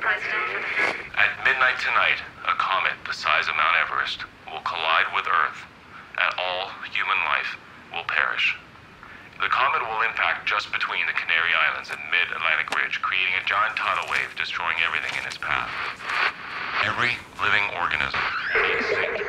At midnight tonight, a comet the size of Mount Everest will collide with Earth, and all human life will perish. The comet will impact just between the Canary Islands and mid-Atlantic Ridge, creating a giant tidal wave, destroying everything in its path. Every living organism will be extinct